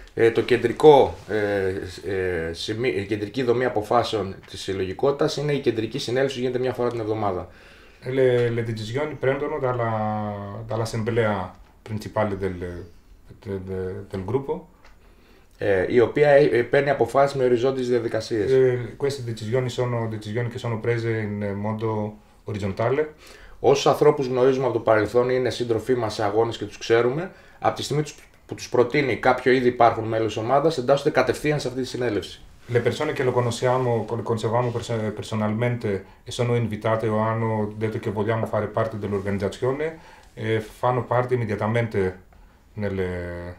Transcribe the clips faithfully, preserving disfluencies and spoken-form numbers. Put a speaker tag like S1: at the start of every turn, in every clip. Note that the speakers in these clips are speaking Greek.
S1: Ε, το κεντρικό, ε, ε, σημεί, η κεντρική δομή αποφάσεων της συλλογικότητας είναι η κεντρική συνέλευση που γίνεται μια φορά την εβδομάδα.
S2: Le, le decisioni prendono dalla, dall'assemblea principale del, del, del gruppo.
S1: Ε, η οποία ε, παίρνει αποφάσεις με οριζόντιες διαδικασίες.
S2: E queste decisioni sono decisioni che sono prese in modo orizzontale.
S1: Όσους ανθρώπους γνωρίζουμε από το παρελθόν, είναι σύντροφοί μας σε αγώνες και τους ξέρουμε, από τη στιγμή που τους προτείνει κάποιο ήδη υπάρχον μέλος της ομάδας, εντάσσονται κατευθείαν σε αυτή τη συνέλευση.
S2: Le persone che lo conosciamo, lo conoscevamo personalmente e sono invitate o hanno detto che vogliamo fare parte dell'organizzazione e fanno parte immediatamente nelle,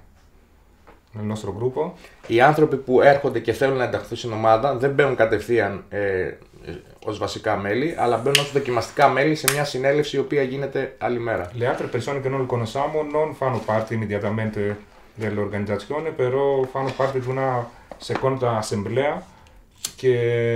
S2: nel nostro gruppo.
S1: Οι άνθρωποι που έρχονται και θέλουν να ενταχθούν στην ομάδα δεν μπαίνουν κατευθείαν ε, ως βασικά μέλη, αλλά μπαίνουν ως δοκιμαστικά μέλη σε μια συνέλευση η οποία γίνεται άλλη μέρα.
S2: Le altre persone che non conosciamo non fanno parte immediatamente dell'organizzazione, però fanno parte di una seconda assemblea che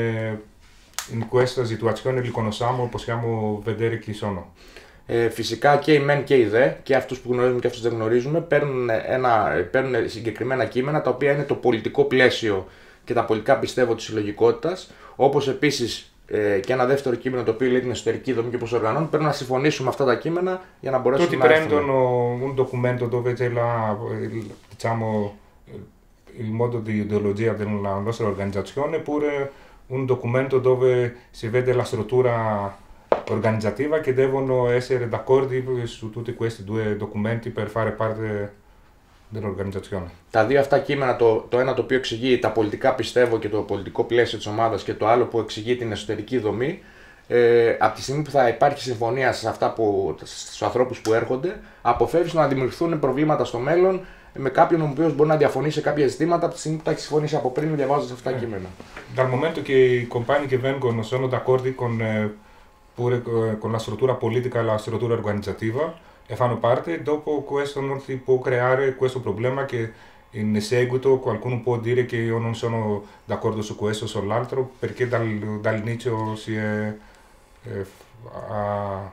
S2: in questa situazione li conosciamo, possiamo vedere chi sono.
S1: Ε, φυσικά και οι μεν και οι δε, και αυτούς που γνωρίζουμε και αυτούς που δεν γνωρίζουμε, παίρνουν, ένα, παίρνουν συγκεκριμένα κείμενα τα οποία είναι το πολιτικό πλαίσιο και τα πολιτικά πιστεύω της συλλογικότητας, όπως επίσης ε, και ένα δεύτερο κείμενο το οποίο λέει την εσωτερική δομή και πώς οργανώνουν. Πρέπει να συμφωνήσουμε αυτά τα κείμενα για να μπορέσουμε
S2: Tutti
S1: να
S2: prendono un documento dove c'è la, il, diciamo, il modo di ideologia della nostra organizzazione, oppure un documento dove si vede la struttura organizzativa che devono essere d'accordo su tutti questi due documenti per fare parte dell'organizzazione.
S1: Τα δύο αυτά κείμενα, το, το ένα το οποίο εξηγεί τα πολιτικά πιστεύω και το πολιτικό πλαίσιο της ομάδας και το άλλο που εξηγεί την εσωτερική δομή, ε, από τη στιγμή που θα υπάρχει συμφωνία σε αυτά που, στους ανθρώπους που έρχονται, αποφεύγει να δημιουργηθούν προβλήματα στο μέλλον με κάποιον ο οποίος μπορεί να διαφωνεί σε κάποια ζητήματα από τη στιγμή που τα έχει συμφωνήσει από πριν διαβάζοντας αυτά τα κείμενα.
S2: Dal momento che i compagni che vengono sono d'accordo con, eh, pure eh, con la struttura politica e la struttura organizzativa e fanno parte, dopo questo non si può creare questo problema che in seguito qualcuno può dire che io non sono d'accordo su questo o sull'altro, perché dal, dall'inizio si è, eh, ha,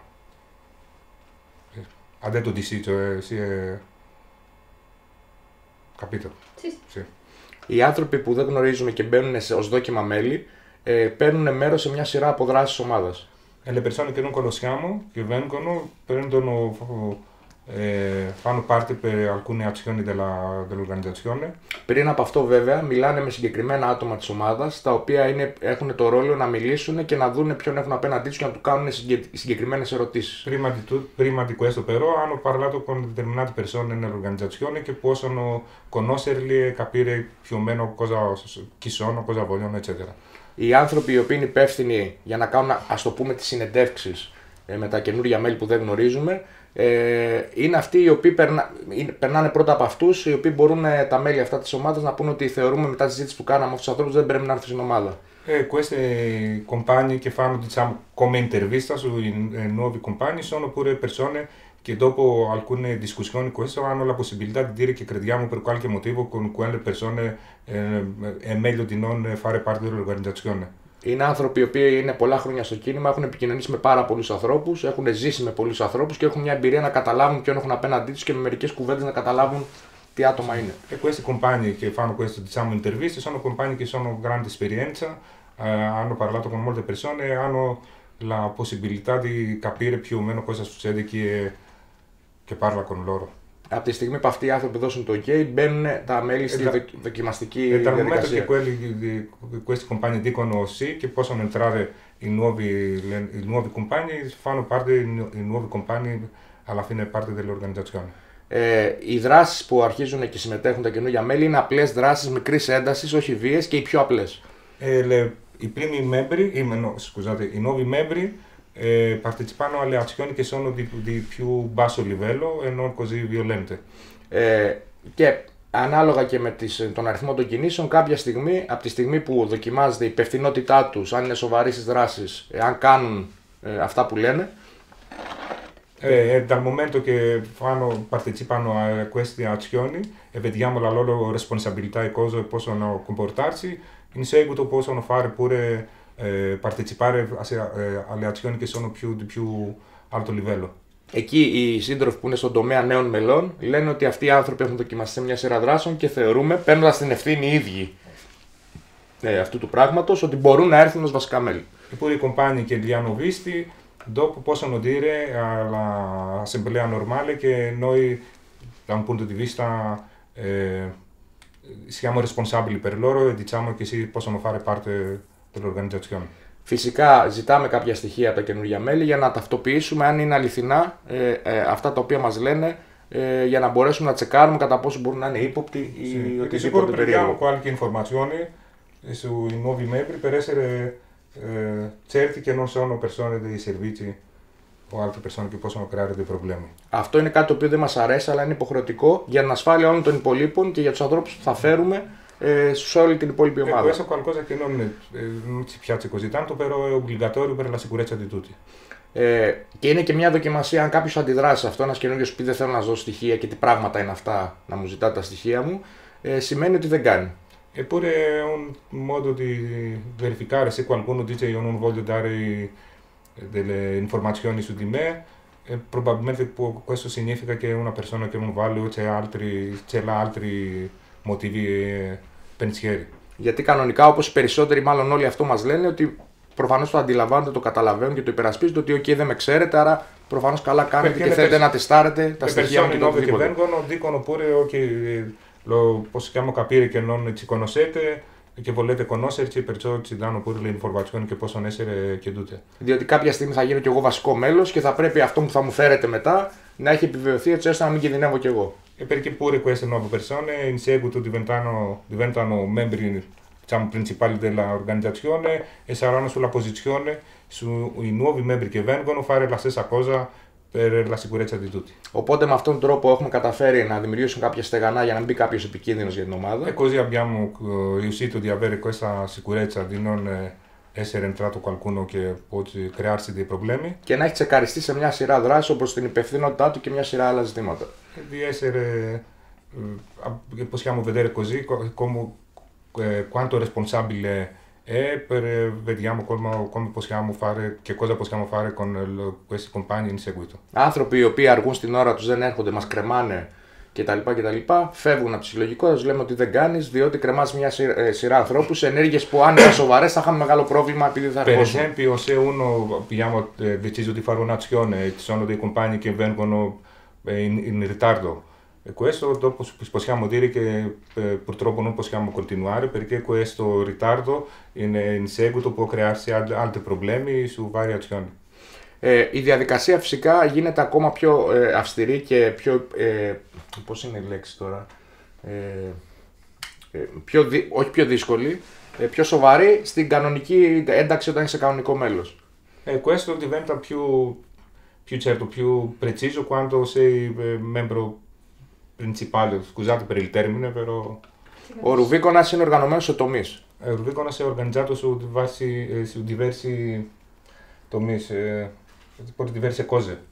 S2: ha detto di sì, cioè si è capito.
S3: Sì.
S2: Sì.
S1: Οι άνθρωποι που δεν γνωρίζουμε και μπαίνουν ως δόκιμα μέλη, ε, παίρνουν μέρος σε μια σειρά από δράσεις της ομάδας.
S2: E le persone che non conosciamo, che vengono, prendono, eh, fanno parte per alcune azioni della, dell'organizzazione.
S1: Πριν από αυτό, βέβαια, μιλάνε με συγκεκριμένα άτομα της ομάδας, τα οποία είναι, έχουν το ρόλο να μιλήσουν και να δουν ποιον έχουν απέναντί τους και να του κάνουν συγκεκριμένες ερωτήσεις.
S2: Prima di, tu, prima di questo, però, hanno parlato con determinate persone nell'organizzazione che possono conoscerli e capire più o meno cosa, chi sono, cosa vogliono, eccetera.
S1: Οι άνθρωποι οι οποίοι είναι υπεύθυνοι για να κάνουν, ας το πούμε, τις συνεντεύξεις ε, με τα καινούργια μέλη που δεν γνωρίζουμε, ε, είναι αυτοί οι οποίοι περνα, είναι, περνάνε πρώτα από αυτούς, οι οποίοι μπορούν ε, τα μέλη αυτά της ομάδας να πούνε ότι θεωρούμε μετά τη συζήτηση που κάναμε με αυτούς τους ανθρώπους δεν πρέπει να έρθουν στην ομάδα.
S2: E questi compagni che fanno, diciamo, come intervista sui eh, nuovi compagni sono pure persone che dopo alcune discussioni questo hanno la possibilità di dire che crediamo per qualche motivo con quelle persone eh, è meglio di non fare parte dell'organizzazione.
S1: Είναι άνθρωποι οι οποίοι είναι πολλά χρόνια στο κίνημα, έχουν επικοινωνήσει με πάρα πολλούς ανθρώπους, έχουν ζήσει με πολλούς ανθρώπους και έχουν μια εμπειρία να καταλάβουν ποιον έχουν απέναντί τους και με μερικές κουβέντες να καταλάβουν τι άτομα είναι.
S2: E questi compagni che fanno queste, diciamo, interviste sono compagni che hanno grande esperienza, eh, hanno parlato con molte persone e hanno la possibilità di capire più o meno cosa succede chi è che parla con loro.
S1: Από τη στιγμή που αυτοί οι άνθρωποι δώσουν το OK, μπαίνουν τα μέλη στη
S2: da,
S1: δοκιμαστική
S2: e dal momento
S1: διαδικασία.
S2: che quelli di, di, questi compagni dicono sì, che possono entrare i nuovi, le, i nuovi compagni, fanno parte i, i nuovi compagni alla fine parte dell'organizzazione.
S1: Ε, οι δράσεις που αρχίζουν και συμμετέχουν τα καινούργια μέλη είναι απλές δράσεις μικρής έντασης, όχι βίες και οι πιο απλές.
S2: E le, I primi membri, i, no, scusate, i nuovi membri eh, partecipano alle azioni che sono di, di più basso livello e non così violente.
S1: Ε, και ανάλογα και με τις, τον αριθμό των κινήσεων, κάποια στιγμή, από τη στιγμή που δοκιμάζεται η υπευθυνότητά τους, αν είναι σοβαροί στις δράσεις, αν κάνουν ε, αυτά που λένε.
S2: E, e dal momento che fanno, partecipano a queste azioni e vediamo la loro responsabilità e cosa possono comportarsi, in seguito possono fare pure eh, partecipare a, eh, alle azioni che sono più, di più alto livello.
S1: Εκεί οι σύντροφοι που είναι στον τομέα νέων μελών λένε ότι αυτοί οι άνθρωποι έχουν δοκιμαστεί σε μια σειρά δράσεων και θεωρούμε, παίρνοντας την ευθύνη οι ίδιοι ε, αυτού του πράγματος, ότι μπορούν να έρθουν ως βασικά μέλη.
S2: Eppure i compagni che li hanno visti dopo possono dire all'assemblea normale che noi da un punto di vista eh, siamo responsabili per loro e diciamo che si possono fare parte dell'organizzazione.
S1: Φυσικά ζητάμε κάποια στοιχεία από τα καινούργια μέλη για να ταυτοποιήσουμε αν είναι αληθινά ε, ε, αυτά τα οποία μας λένε, ε, για να μπορέσουμε να τσεκάρουμε κατά πόσο μπορούν να είναι ύποπτοι ή
S2: sì,
S1: οτιδήποτε περίεργο.
S2: Qualche informazione sui nuovi membri per essere eh, certi che non sono persone dei servizi o altre persone che possono creare dei problemi.
S1: Αυτό είναι κάτι το οποίο δεν μας αρέσει, αλλά είναι υποχρεωτικό για την ασφάλεια όλων των υπολείπων και για τους ανθρώπους που θα φέρουμε ε, σε όλη την υπόλοιπη ομάδα.
S2: Questo è qualcosa che non, eh, non ci piace così tanto, però è obbligatorio per la sicurezza di tutti.
S1: Ε, και είναι και μια δοκιμασία αν κάποιος αντιδράσει σε αυτό, ένας καινούριος πει δεν θέλω να δώσω στοιχεία και τι πράγματα είναι αυτά, να μου ζητάτε τα στοιχεία μου, ε, σημαίνει ότι δεν κάνει.
S2: Eppure è un modo di verificare se qualcuno dice io non voglio dare delle informazioni su di me, e probabilmente può, questo significa che è una persona che non vale o c'è altri, c'è altri motivi e pensieri.
S1: Γιατί κανονικά, όπως οι περισσότεροι, μάλλον όλοι αυτό μας λένε, ότι προφανώς το αντιλαμβάνονται, το καταλαβαίνουν και το υπερασπίζονται ότι OK, δεν με ξέρετε, άρα προφανώς καλά κάνετε και θέλετε να τεστάρετε τα στοιχεία μου και το οτιδήποτε.
S2: Le persone nuove che vengono dicono pure OK, lo possiamo capire che non ci conoscete e che volete conoscerci, perciò ci danno pure le informazioni che possono essere chiedute.
S1: Διότι κάποια στιγμή θα γίνω κι εγώ βασικό μέλος και θα πρέπει αυτό που θα μου φέρετε μετά να έχει επιβεβαιωθεί έτσι ώστε να μην κινδυνεύω κι εγώ.
S2: E perché pure queste nuove persone in seguito diventano, diventano membri, diciamo, principali dell'organizzazione e saranno sulla posizione sui nuovi membri che vengono fare la stessa cosa per la sicurezza di tutti.
S1: Οπότε με αυτόν τον τρόπο έχουμε καταφέρει να δημιουργήσουμε κάποια στεγανά για να μην μπει κάποιος επικίνδυνος για την ομάδα.
S2: E così abbiamo riuscito di avere questa sicurezza di non essere entrato qualcuno che può crearsi dei problemi.
S1: Και να έχει τσεκαριστεί σε μια σειρά δράσεων όπως την υπευθυνότητά του και μια σειρά άλλα ζητήματα.
S2: Di essere, eh, possiamo vedere così come, eh, quanto responsabile è, per, vediamo come, come possiamo fare, che cosa possiamo fare con lo, questi compagni in seguito.
S1: Άνθρωποι οι οποίοι αργούν στην ώρα τους, δεν έρχονται, μας κρεμάνε κτλ. κτλ. Φεύγουν από τη συλλογικότητα, τους λέμε ότι δεν κάνεις, διότι κρεμάς μια σειρά, σειρά ανθρώπους σε ενέργειες που αν ήταν σοβαρές θα είχαμε μεγάλο πρόβλημα επειδή θα
S2: Per
S1: αργώσουν.
S2: esempio, se uno abbiamo eh, deciso di fare un'azione e ci sono dei compagni che vengono eh, in, in ritardo, e questo dopo possiamo dire che eh, purtroppo non possiamo continuare perché questo ritardo in, in seguito può crearsi ad, altri problemi su varie azioni.
S1: Ε, η διαδικασία φυσικά γίνεται ακόμα πιο ε, αυστηρή και πιο, ε, πώς είναι η λέξη τώρα, ε, ε, πιο δι, όχι πιο δύσκολη, ε, πιο σοβαρή στην κανονική ένταξη όταν είσαι κανονικό μέλος.
S2: E questo diventa più, più certo, più preciso quando sei eh, membro principale, scusate per il termine, però...
S1: Ο Ρουβίκονας είναι οργανωμένος σε τομείς.
S2: Il Rubicones è organizzato su diversi, eh, su diversi tomis, eh, per diverse cose.